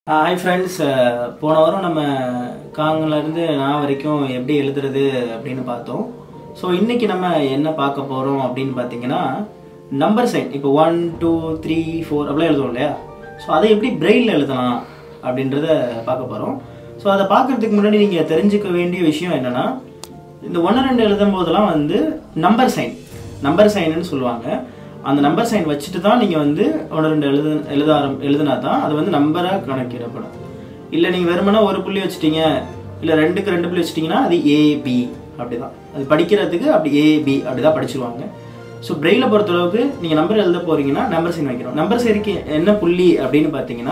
Hi friends, போன வாரம் நம்ம காங்கல இருந்து நான் வரைக்கும் எப்படி எழுதுறது அப்படினு பார்த்தோம். சோ இன்னைக்கு நம்ம என்ன பார்க்க போறோம் அப்படினு பாத்தீங்கன்னா நம்பர் சைன். இப்போ 1 2 3 4 அப்படியே எழுதுறோம் இல்லையா? சோ அதை எப்படி braille எழுதலாம் அப்படின்றத பார்க்க போறோம். சோ அதை பார்க்கிறதுக்கு முன்னாடி நீங்க தெரிஞ்சுக்க வேண்டிய விஷயம் என்னன்னா இந்த 1 2 எழுதும் போதெல்லாம் வந்து நம்பர் சைன்னு சொல்லுவாங்க. அந்த நம்பர் சைன் வச்சிட்டு தான் நீங்க வந்து 1 2 எழுதுனா தான் அது வந்து நம்பரா கணக்கிடப்படும். இல்ல நீங்க வெறுமனே ஒரு புள்ளி வச்சிட்டீங்க இல்ல ரெண்டுக்கு ரெண்டு புள்ளி வச்சிட்டீங்கன்னா அது A B அப்படிதான். அது படிக்கிறதுக்கு அப்படி A B அப்படிதான் படிச்சிருவாங்க. சோ braille பொறுத்த அளவுக்கு நீங்க நம்பர் எழுத போறீங்கன்னா நம்பர் சைன் வைக்கணும். நம்பர் சைனுக்கு என்ன புள்ளி அப்படினு பாத்தீங்கன்னா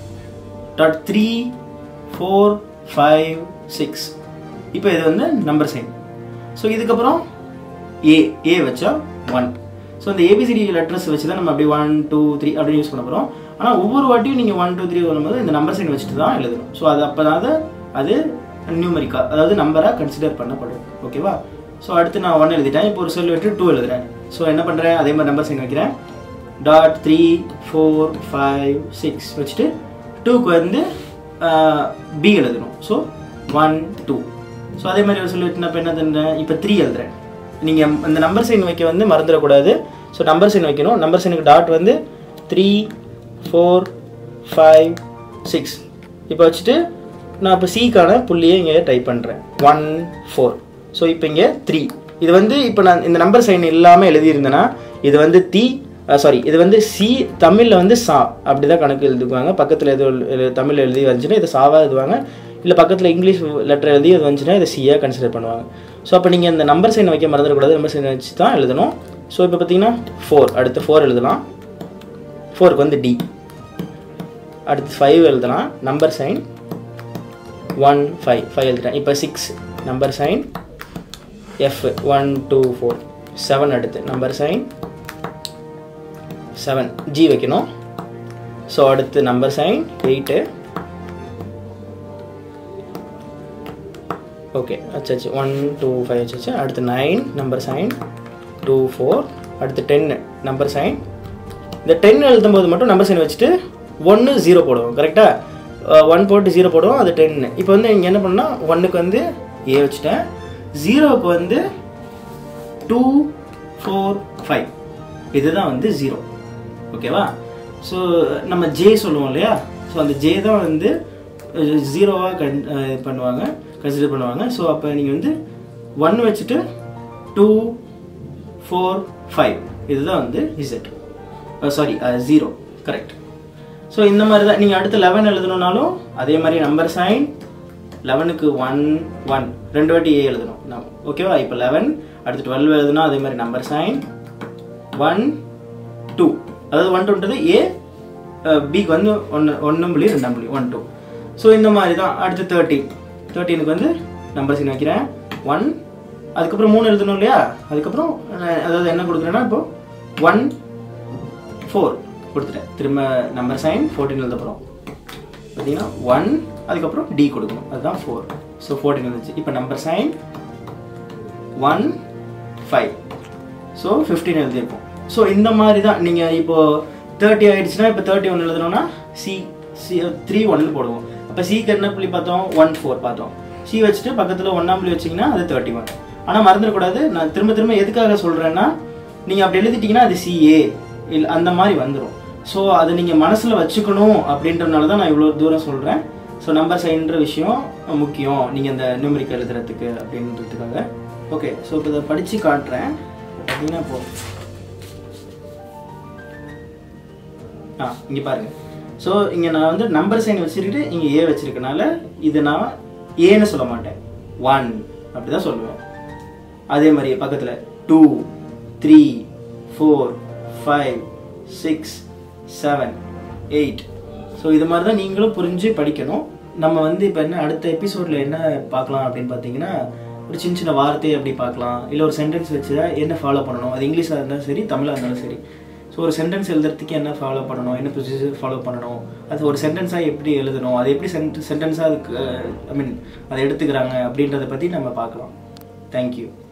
.3 4 5 6. இப்போ இது வந்து நம்பர் சைன். சோ இதுக்கு அப்புறம் A வச்சா 1. So the ABCD letters வச்சு தான் நம்ம அப்படியே 1 2 3 அப்படி யூஸ் பண்ண போறோம். ஆனா ஒவ்வொரு வாட்டியும் நீங்க 1 2 3 வரும்போது இந்த நம்பர் சைன் வச்சிட்டு தான் எழுதணும். சோ அது அப்பதான் அது நியூமரிக்கா அதாவது நம்பரா கன்சிடர் பண்ணப்படும். ஓகேவா? சோ அடுத்து நான் 1 எழுதிட்டேன். இப்போ ஒரு செல் விட்டு 2 எழுதுறேன். சோ என்ன பண்றேன்? அதே மாதிரி நம்பர் சைன் வைக்கிறேன். .3 4 5 6 வச்சிட்டு 2க்கு வந்து B எழுதணும். சோ 1 2. சோ அதே மாதிரி ஒரு செல் விட்டு நான் என்ன பண்றேன்? இப்போ 3 எழுதுறேன். நீங்க அந்த நம்பர் சைன் வைக்க வந்து மறந்துட கூடாது. சோ நம்பர் சைன் வைக்கணும். நம்பர் சைனுக்கு டாட் வந்து 3 4 5 6. இப்போ வச்சிட்டு நான் இப்ப C கான புள்ளியை இங்க டைப் பண்றேன். 1 4. சோ இப்போ இங்க 3. இது வந்து இப்போ நான் இந்த நம்பர் சைன் இல்லாம எழுதி இருந்தேனா இது வந்து இது வந்து C தமிழ்ல வந்து சா அப்படிதான் கணக்கு எழுதுவாங்க. பக்கத்துல ஏதோ தமிழ்ல எழுதி வந்துச்சுனா இது சாவா எழுதுவாங்க. இல்ல பக்கத்துல இங்கிலீஷ் லெட்டர் எழுதி அது வந்துச்சுனா இத C-ஆ கன்சிடர் பண்ணுவாங்க. சோ அப்ப நீங்க இந்த நம்பர் சைன் வைக்க மறந்துட கூடாது. நம்பர் சைன் வச்சு தான் எழுதணும். சோ இப்போ பாத்தீங்கன்னா 4 அடுத்து 4 எழுதலாம். 4க்கு வந்து D. அடுத்து 5 எழுதலாம். நம்பர் சைன் 1 5 எழுதிட்டேன். இப்போ 6 நம்பர் சைன் F 1 2 4 7 அடுத்து நம்பர் சைன் 7 G வைக்கணும். சோ அடுத்து நம்பர் சைன் 8. ஓகே அச்சச்சு 1 2 5 அச்சச்சு. அடுத்து 9 நம்பர் சைன் 2 4. அடுத்து 10 நம்பர் சைன். இந்த 10 எழுதும்போது மட்டும் நம்பர் சைன் வச்சுட்டு 1 0 போடுவோம். கரெக்ட்டா? 1 போட்டு 0 போடுவோம். அது 10. இப்போ வந்து நீங்க என்ன பண்ணா 1க்கு வந்து A வச்சிட்டேன். 0க்கு வந்து 2 4 5. இதுதான் வந்து 0. ஓகேவா? சோ நம்ம J சொல்லுவோம் இல்லையா? சோ அந்த J தான் வந்து 0வா பண்ணுவாங்க. கன்சிடர் பண்ணுவாங்க. சோ அப்ப நீங்க வந்து 1 வச்சிட்டு 2 4 5 இதுதான் வந்து Z. சாரி 0. கரெக்ட். சோ இந்த மாதிரி தான் நீங்க அடுத்து 11 எழுதணும்னாலும் அதே மாதிரி நம்பர் சைன் 11க்கு 1 1 ரெண்டு வாட்டி A எழுதணும். ஓகேவா? இப்போ 11 அடுத்து 12 எழுதணும். அதே மாதிரி நம்பர் சைன் 1 2 அதாவது 1 2ன்றது A Bக்கு வந்து 1 புள்ளி 2 புள்ளி 1 2. சோ இந்த மாதிரி தான் அடுத்து 13க்கு வந்து நம்பர் சைன் வைக்கிறேன் 1. அதுக்கு அப்புறம் 3 எழுதணும் இல்லையா? அதுக்கு அப்புறம் அதாவது என்ன கொடுக்குறேன்னா இப்போ 1 4 கொடுத்துட்டேன். திரும்ப நம்பர் சைன் 14 எழுத போறோம். பாத்தீங்கன்னா 1 அதுக்கு அப்புறம் D கொடுக்கணும். அதுதான் 4. சோ 14 வந்துச்சு. இப்போ நம்பர் சைன் 1 5. சோ 15 எழுதிருப்போம். சோ இந்த மாதிரி தான் நீங்க இப்போ 30 ஆயிடுச்சுனா இப்போ 31 எழுதணும்னா C 3 1 போடுவோம். அப்ப C க்கு என்ன புள்ளி பார்த்தோம்? 1 4 பார்த்தோம். C வச்சிட்டு பக்கத்துல 1 புள்ளி வச்சீங்கன்னா அது 31. ஆனா மறந்துட கூடாது. நான் திரும்ப எதுக்காக சொல்றேன்னா நீங்க அப்படி எழுதிட்டீங்கன்னா அது CA இல்ல அந்த மாதிரி வந்துரும். சோ அதை நீங்க மனசுல வச்சுக்கணும் அப்படின்றனால தான் நான் இவ்வளவு தூரம் சொல்றேன். சோ நம்பர் சைன்ன்ற விஷயம் முக்கியம் நீங்க இந்த நியூமரிக் எழுதுறதுக்கு அப்படின்றதுக்காக. ஓகே சோ இப்போ இத படிச்சு காட்டுறேன். பாத்தீங்கன்னா இப்போ இங்க பாருங்க. சோ இங்க நான் வந்து நம்பர் சைன் வச்சிருக்கிட்டு இங்க A வச்சிருக்கனால இது நான் A ன்னு சொல்ல மாட்டேன். 1 அப்படி தான் சொல்லுவேன். அதே மாதிரி பக்கத்துல 2 3 4 5 6 7 8. சோ இது மாதிரி தான் நீங்களும் புரிஞ்சு படிக்கணும். நம்ம வந்து இப்போ என்ன அடுத்த எபிசோட்ல என்ன பார்க்கலாம் அப்படின்னு பாத்தீங்கன்னா ஒரு சின்ன வார்த்தை அப்படி பார்க்கலாம். இல்ல ஒரு சென்டென்ஸ் வச்சா என்ன ஃபாலோ பண்ணணும். அது இங்கிலீஷா இருந்தாலும் சரி தமிழா இருந்தாலும் சரி. ஸோ ஒரு சென்டென்ஸ் எழுதுறதுக்கு என்ன ஃபாலோ பண்ணணும், என்ன ப்ரொசீஜர் ஃபாலோ பண்ணணும், அது ஒரு சென்டென்ஸாக எப்படி எழுதணும், அது எப்படி சென்டென்ஸாக அதுக்கு அதை எடுத்துக்கிறாங்க அப்படின்றத பற்றி நம்ம பார்க்கலாம். தேங்க்யூ.